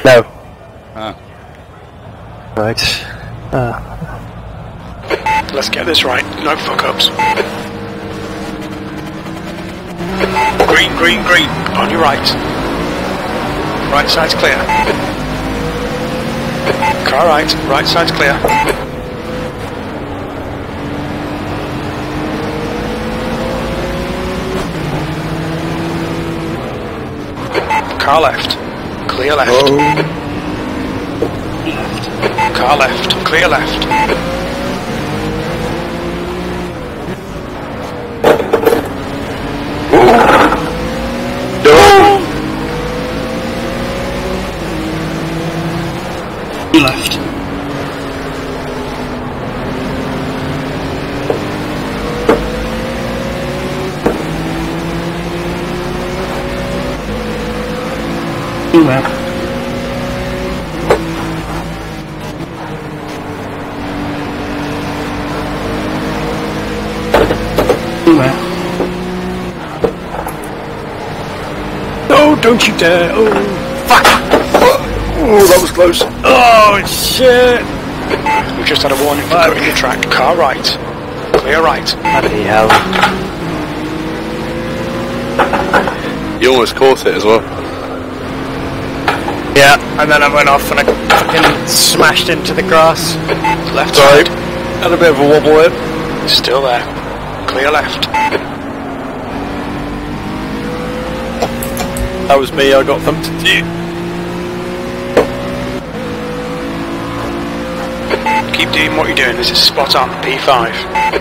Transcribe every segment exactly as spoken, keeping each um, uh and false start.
No. Ah. Right. Uh. Let's get this right. No fuck-ups. Green, green, green. On your right. Right side's clear. Car right. Right side's clear. Car left. Clear left. Oh. Left. Car left. Clear left. Left. Left. Left. Oh, don't you dare! Oh, fuck! Oh, that was close. Oh, shit! We've just had a warning for cutting the track. Car right. Clear right. Bloody hell. You almost caught it as well. Yeah, and then I went off and I fucking smashed into the grass. Left Sorry. side. Had a bit of a wobble there. Still there. Clear left. That was me, I got thumped into you. Keep doing what you're doing. This is spot on. P five.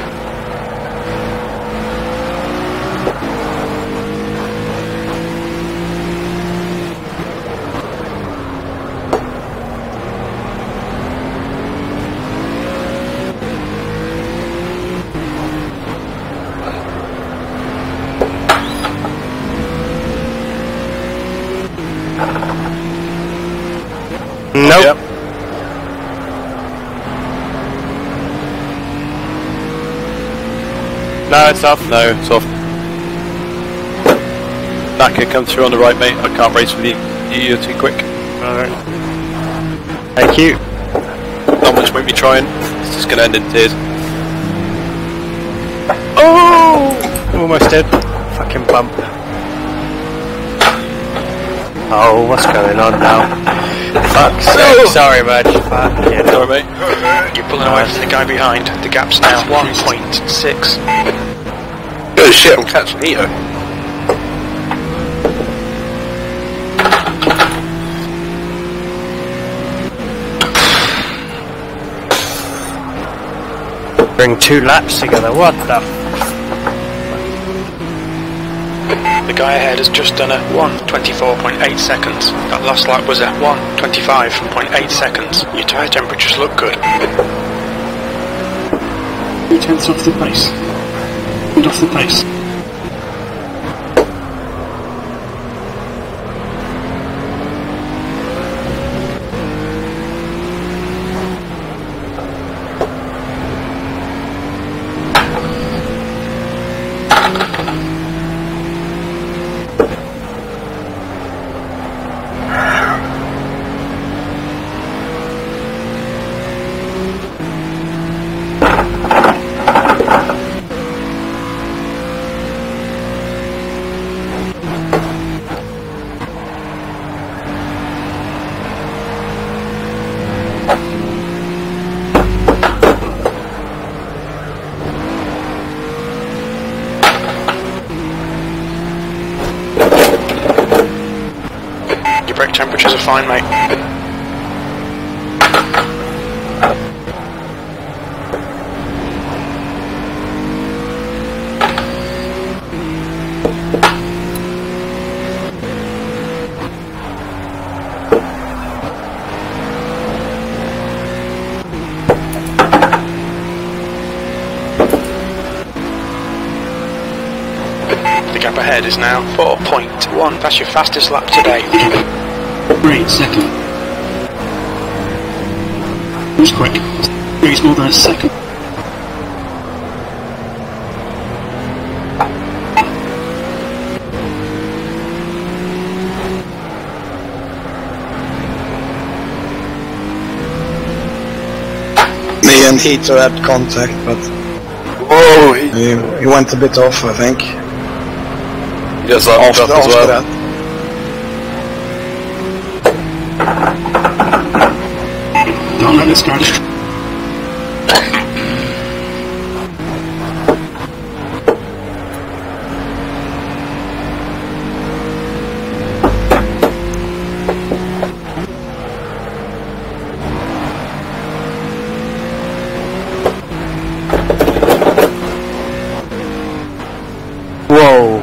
Nope. Yep. No, it's off. No, it's off. Naka, come through on the right, mate. I can't race with you. You're too quick. Alright. Thank you. Not much make me trying. It's just going to end in tears. Oh! Almost did. Fucking bump. Oh, what's going on now? Fuck's sake. Sorry, Madge. Fuck yeah. Sorry, mate. You're pulling away from the guy behind. The gap's now one point six. Oh shit, I'm catching Heater. Bring two laps together. What the? The guy ahead has just done a one twenty-four point eight seconds. That last lap was a one twenty-five point eight seconds. Your tyre temperatures look good. Two tenths off the pace. And off the pace. Brake temperatures are fine, mate. The gap ahead is now four point one. That's your fastest lap today. Great, second. It was quick. It's more than a second. and Heater had contact, but Whoa! He, he, he went a bit off, I think. he does that After, stuff as after well. that. Don't let this guy destroy. Whoa.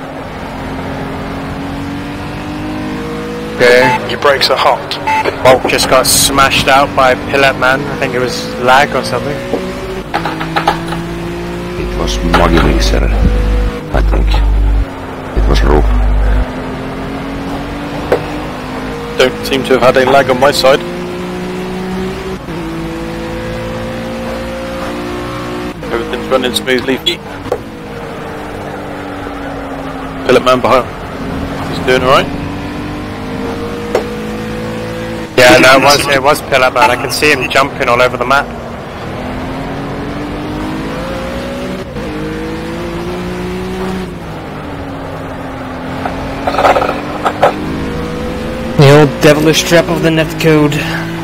Okay. Your brakes are hot. Bolt just got smashed out by Pillar Man. I think it was lag or something. It was Muggy Mixer, I think. It was Roof. Don't seem to have had any lag on my side. Everything's running smoothly. Pilot man behind. He's doing alright. Yeah, no, it was, it was Pillar Man. I can see him jumping all over the map. The old devilish trap of the netcode.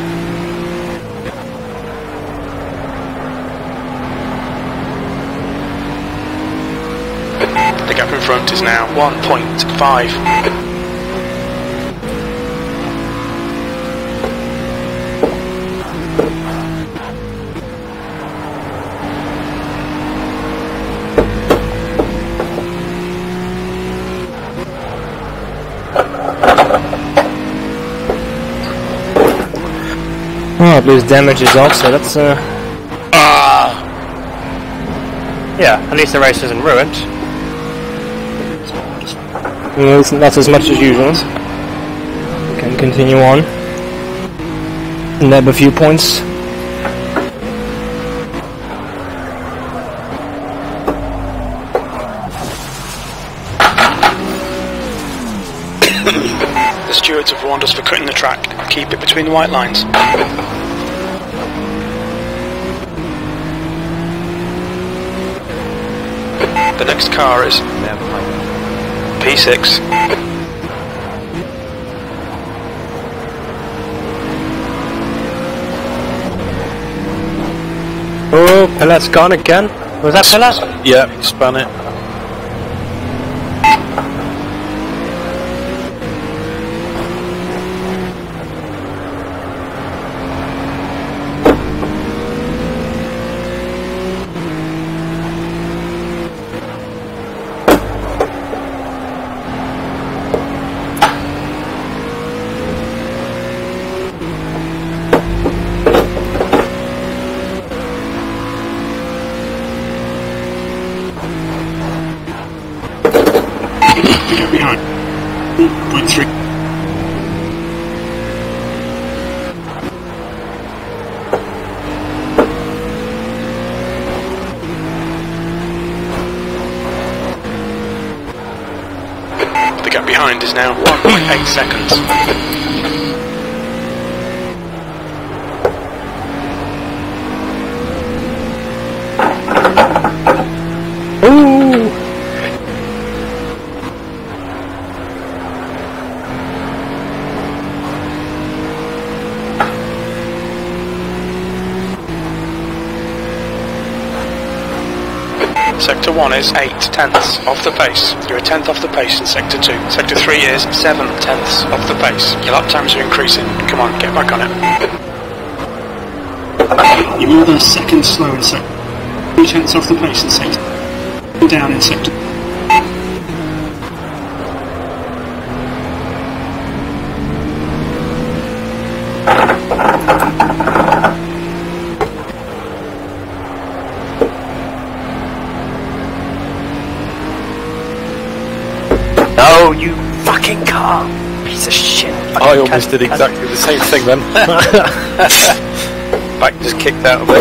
The gap in front is now one point five. Oh, at least damage is off, so that's uh... Yeah, at least the race isn't ruined. well, it's not as much as usual. We can continue on. Nab a few points. The stewards have warned us for cutting the track. Keep it between the white lines. The next car is P six. Oh, Pillar's gone again. Was that Pillar? Yeah, he spun it. Get behind. Point three. The gap behind is now one point eight seconds. Ooh! Sector one is eight tenths off the pace. You're a tenth off the pace in Sector two. Sector three is seven tenths off the pace. Your lap times are increasing. Come on, get back on it. You're more than a second slow in sector. Three tenths off the pace in sector. Down in sector. No, you fucking car! Piece of shit. I almost did exactly the same thing then. Back just kicked out of it.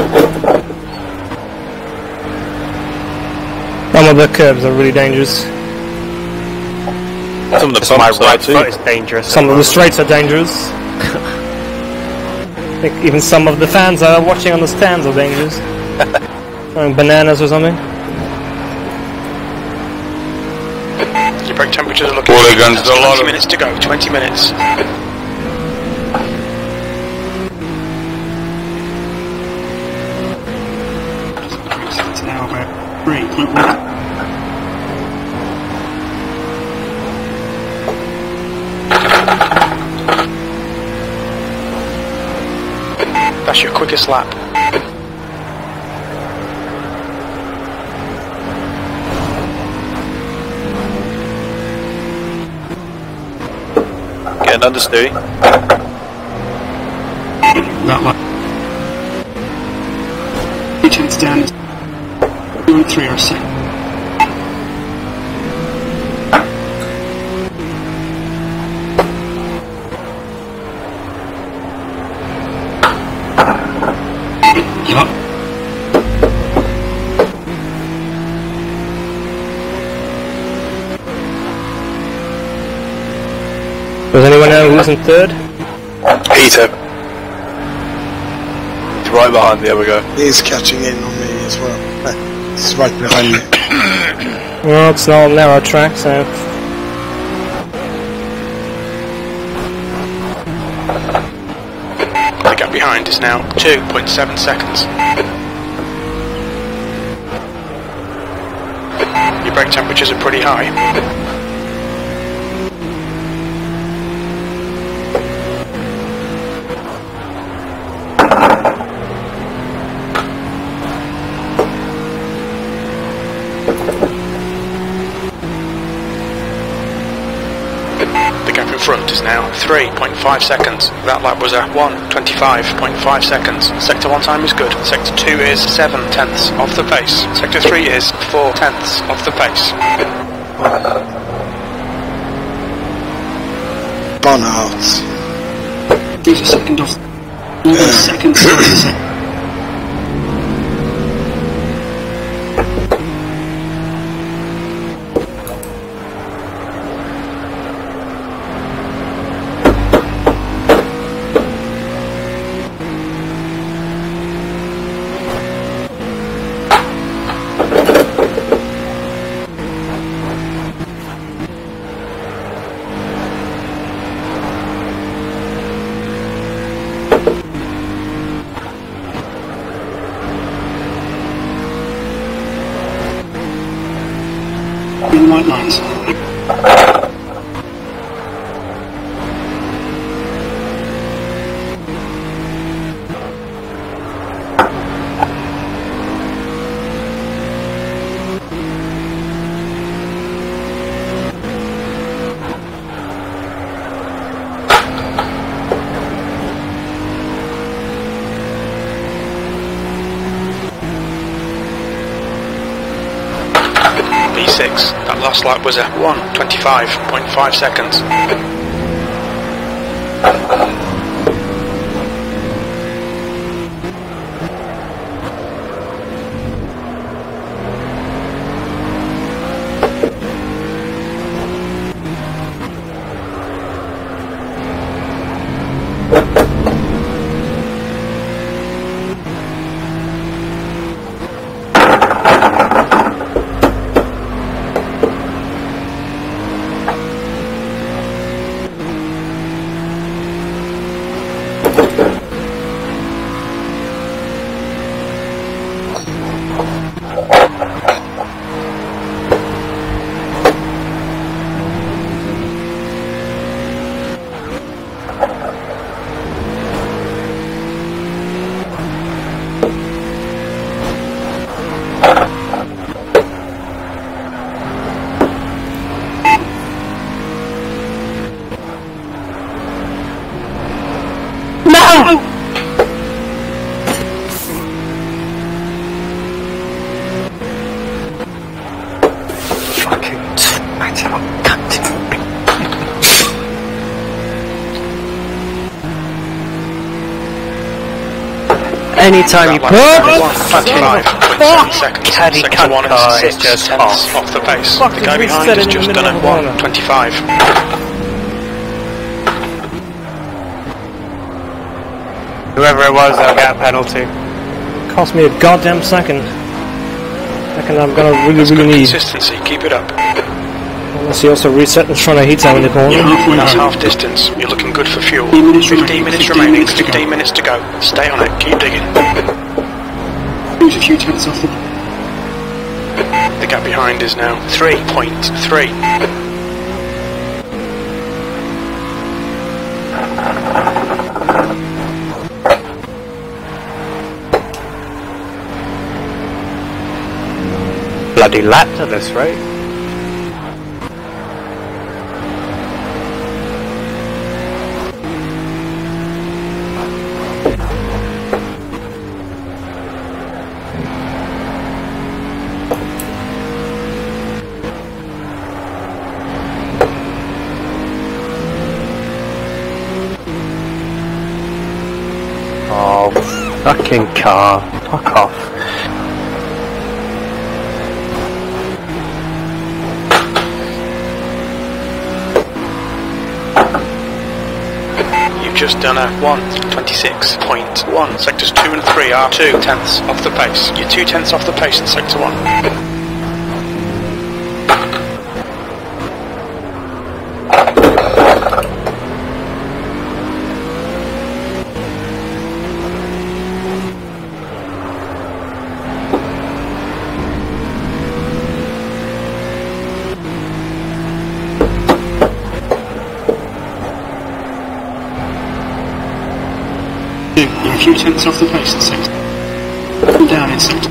Some of the curves are really dangerous. Some of the Just my bumps are right too. foot is dangerous. Some of the straights are dangerous. I think even some of the fans are watching on the stands are dangerous. Throwing bananas or something? Your brake temperatures are looking Well, they're going to do a lot twenty of- minutes to go, twenty minutes. It's now about three point one. That's your quickest lap. Getting understeer. That lap. Two tenths down. Two and three are set. Yup. Does anyone know who's in third? Peter. He's right behind me, there we go. He's catching in on me as well. Eh, He's right behind me. Well, it's not a narrow track, so... The gap behind is now two point seven seconds. Your brake temperatures are pretty high. The gap in front is now three point five seconds. That lap was at one twenty-five point five seconds. Sector one time is good. Sector two is seven tenths off the pace. Sector three is four tenths off the pace. Burnout. He's a second off. Another second slower than set. In white lines. B six, that last lap was at one twenty-five point five seconds. Anytime you That put lap was at one twenty-five point seven seconds. caddy Sector cunt one is car six is just tenths off. off the pace. Fuck, The guy we behind set has it in just the done middle at of the one twenty-five. Whoever it was, they'll get a penalty. Cost me a goddamn second. Second I'm gonna really, That's really good need. consistency, keep it up. Unless he also reset and trying to heat down in the corner. You're halfway That's home. half distance. You're looking good for fuel. fifteen minutes fifteen remaining. minutes fifteen remaining. minutes to go. fifteen minutes to go. Stay on it. Keep digging. Lose a few tenths off the... The gap behind is now three point three. Bloody lap to this, right? Oh, fucking car. Fuck off. You've just done a one twenty-six point one. Sectors two and three are two tenths off the pace. You're two tenths off the pace in sector one. You're a few tenths off the pace in sector. Down in sector.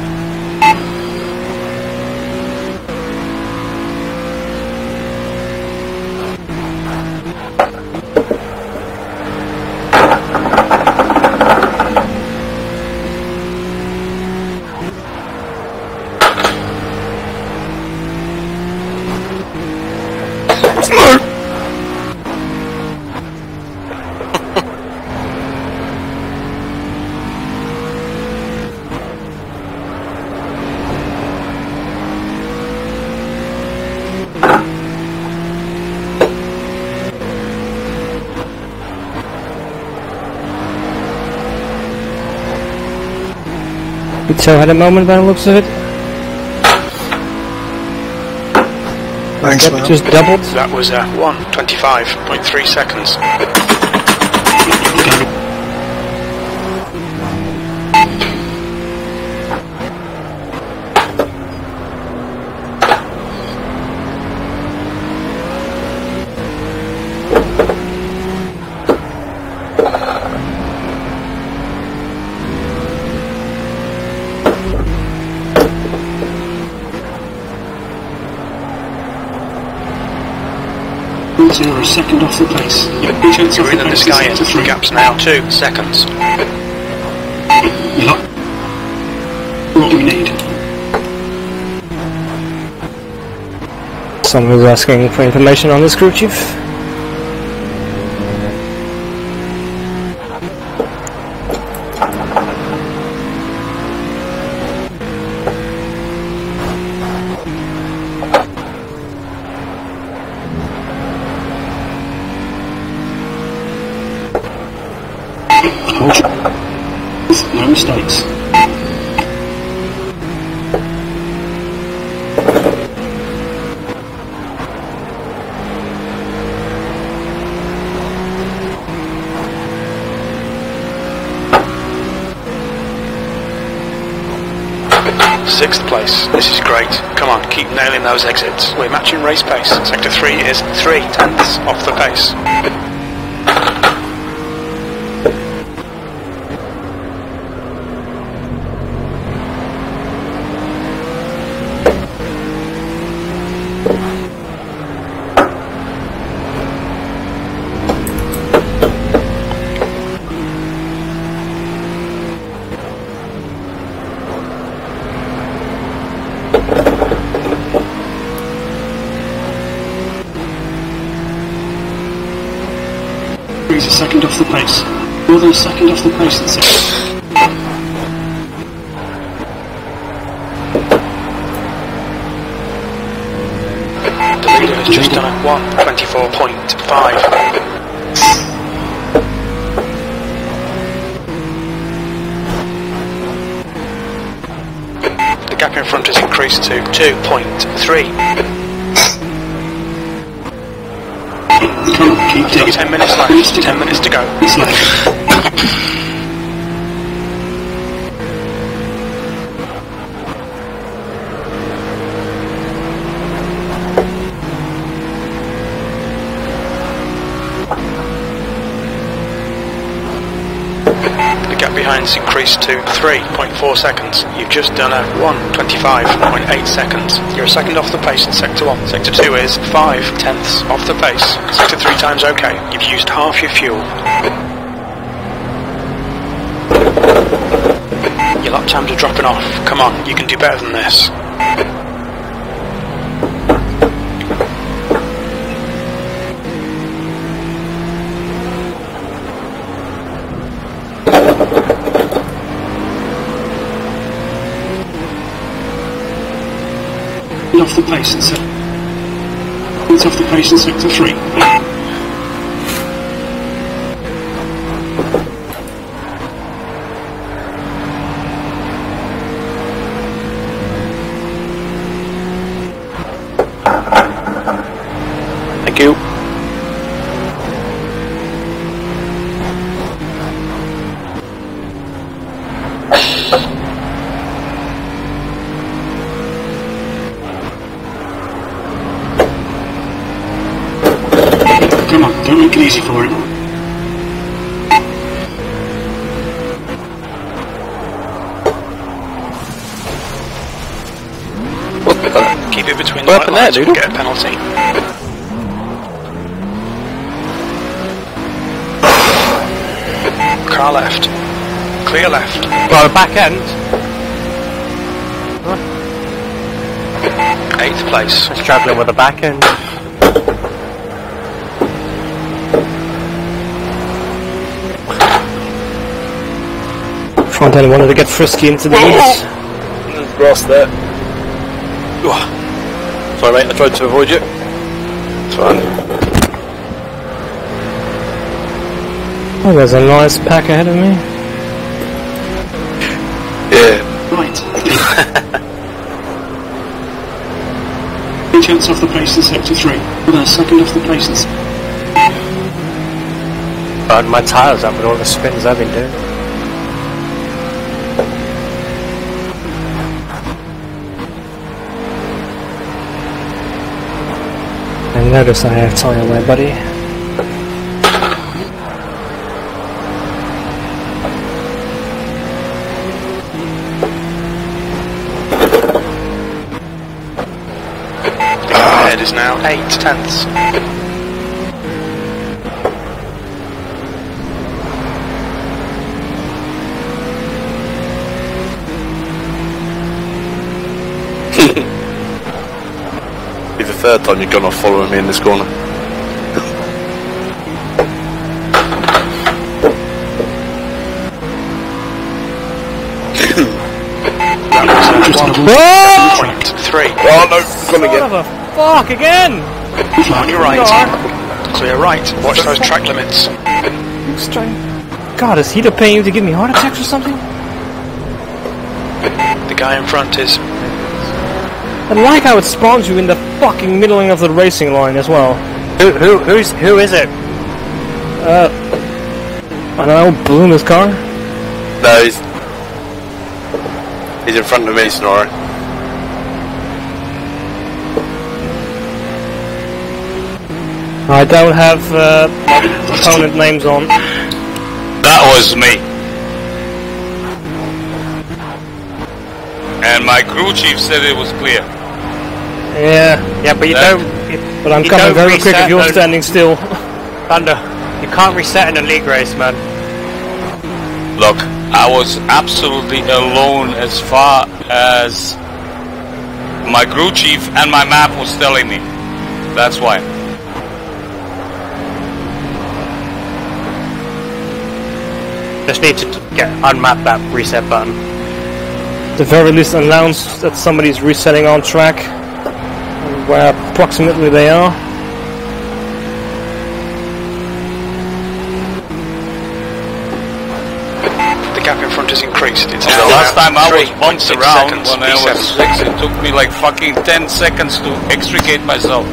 So had a moment by the looks of it. Thanks, Yep, man. just doubled. That was a one twenty-five point three seconds. You're a second off the pace. You're two tenths off You're the in the pace sky in end. sector The three. gap's now two seconds. You're up. What do we need? Someone was asking for information on this, crew chief. No mistakes. Sixth place. This is great. Come on, keep nailing those exits. We're matching race pace. Sector three is three tenths off the pace. He's a second off the pace. More than a second off the pace in sector. The leader has just done a one twenty-four point five. The The gap in front has increased to two point three. Come on, keep digging. ten minutes left. ten minutes to go. It's left. The gap behind's increased to three point four seconds. You've just done a one twenty-five point eight seconds. You're a second off the pace in Sector one. Sector two is five tenths off the pace. Sector three times okay. You've used half your fuel. Your lap times are dropping off. Come on, you can do better than this. Off the pace in sector. It's off the pace in sector three. Thank you. Come on, don't make it easy for him. Keep it between the What white happened there, lines, Doodle? you'll get a penalty. Car left. Clear left. Well, the back end. Eighth place. I'm struggling with the back end. Front end wanted to get frisky into the leads. There's grass there. Ooh. Sorry mate, I tried to avoid you. It's fine. Oh, there's a nice pack ahead of me. Yeah. Right. Three tenths off the pace in sector three. With a second off the pace in sector. Burned my tyres up with all the spins I've been doing. And notice I have tyre wear, buddy. Ahead is now eight tenths. Be the third time you've gone off following me in this corner. Point three. Oh no, gone again. Son of a fuck again! On your right. Clear right. Watch those track limits. Who's trying? God, is Heater paying you to give me heart attacks or something? The guy in front is. I like how it spawns you in the fucking middle of the racing line as well. Who, who, who's, who is it? Uh, I don't know, blew in his car? No, he's he's in front of me, Snorri. I don't have uh, opponent names on. That was me. And my crew chief said it was clear. Yeah, Yeah, but you That- don't. You, but I'm you coming don't very quick if reset you're the- standing still. Thunder, you can't reset in a league race, man. Look, I was absolutely alone as far as my crew chief and my map was telling me. That's why. Just need to get unmap that reset button. At the very least announce that somebody's resetting on track, and where approximately they are. The gap in front has increased. It's The now last about time I was three point bumped six around seconds. when I B was seven. six, it took me like fucking ten seconds to extricate myself.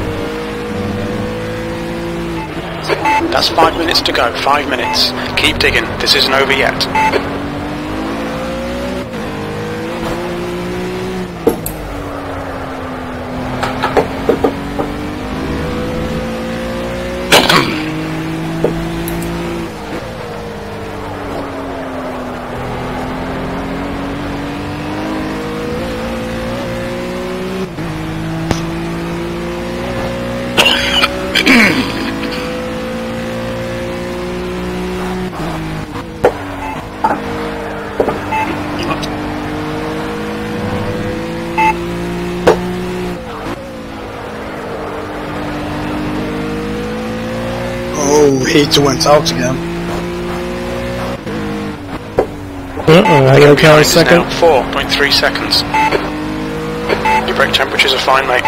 That's five minutes to go. Five minutes. Keep digging. This isn't over yet. Oh, heater went out again. Uh-oh, I go carry second. Now four point three seconds. Your brake temperatures are fine, mate.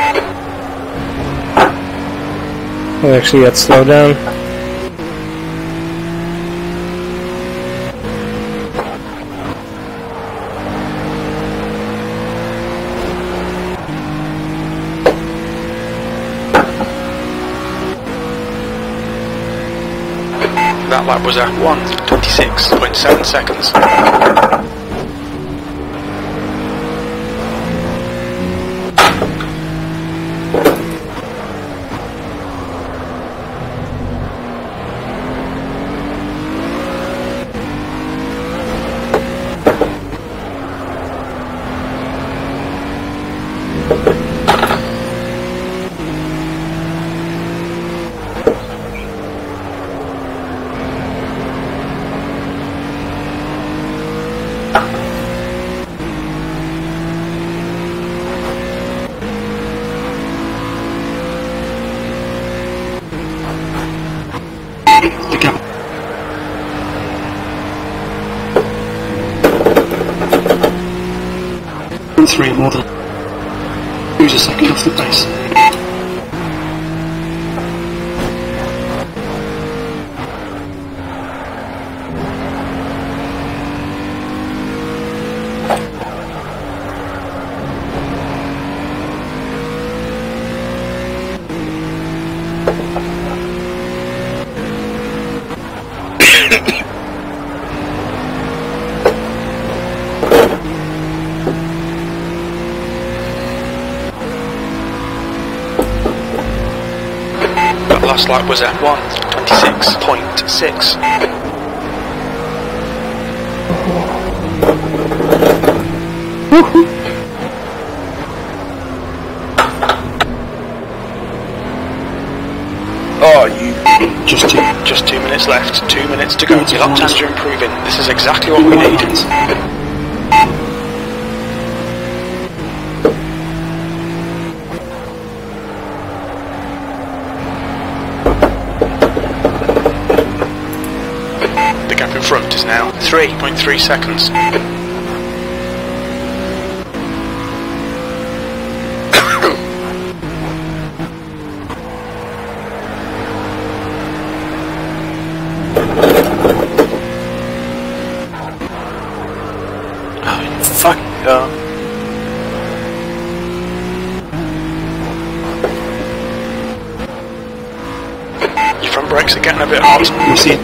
Oh, actually, let's slow down. That lap was at one twenty-six point seven seconds. The gap. And three more than. Who's a second off the pace? That last lap was at one twenty-six point six. Oh, you. Just two. Just two minutes left. Two minutes to go. Your lap times are improving. This is exactly what we need. The gap in front is now three point three seconds. Fuck. Uh, Your front brakes are getting a bit hot. You see,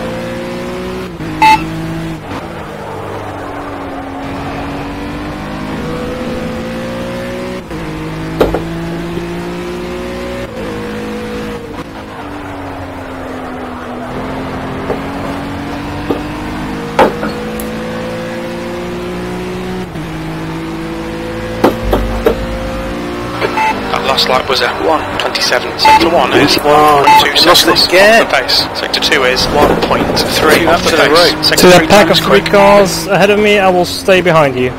Last lap was at one twenty-seven. Sector one is one point two lost seconds it again. off the pace. Sector two is one point three You off have the to the pace. right. Sector To that three pack of times three quick. cars ahead of me, I will stay behind you.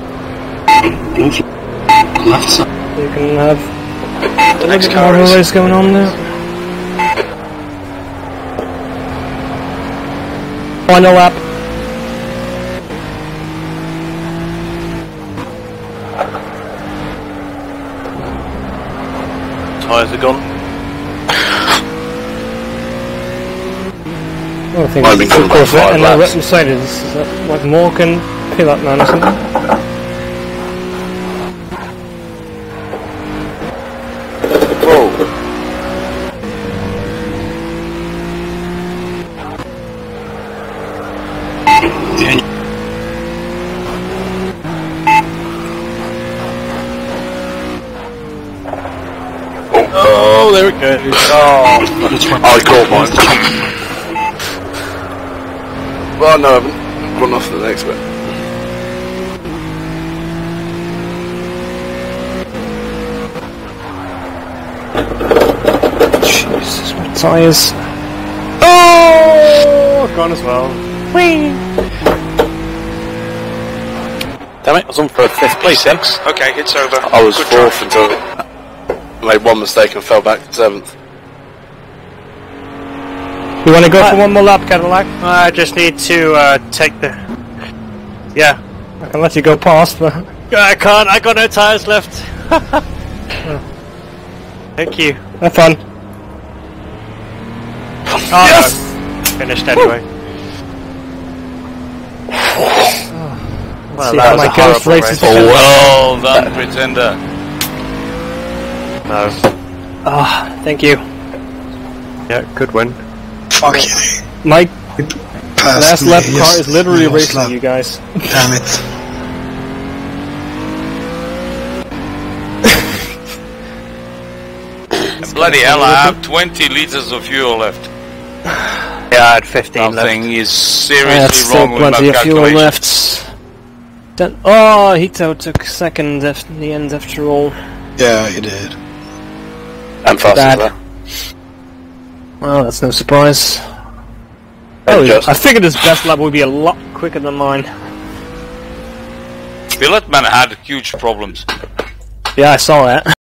left side. You can have The a next little bit more car of a is race going on there. Final lap. Tyres are gone. I think Might be it's a coming back Corvette five and a laps. Mercedes. Is that like Morgan Pilat man or something? Whoa. Oh, there it goes. Oh, I caught mine. Well, no, I haven't run off to the next bit. Jesus, my tyres. Oh, gone as well. Whee! Damn it, I was on for fifth place then. Six. Okay, it's over. I was Good fourth try. until I made one mistake and fell back to seventh. You want to go for one more lap, Cadillac? I just need to uh, take the. Yeah. I can let you go past, but I can't. I got no tires left. Thank you. have fun. Oh, yes! No. Finished anyway. Well, See that how was my a ghost horrible races race. defend. Well done, Pretender. No. Ah, thank you. Yeah, good win. fuck you. My Passed last me, lap yes, car is literally last racing lap. you guys. Damn it. Bloody hell, I have twenty liters of fuel left. Yeah, I had fifteen Something left. is I seriously have still wrong with my plenty of fuel calculation. left. Then, oh, Hito took second at the end after all. Yeah, you did. And fast Bad. as that. Well, that's no surprise. And Oh, just- I figured his best lap would be a lot quicker than mine. Billetman had huge problems. Yeah, I saw that.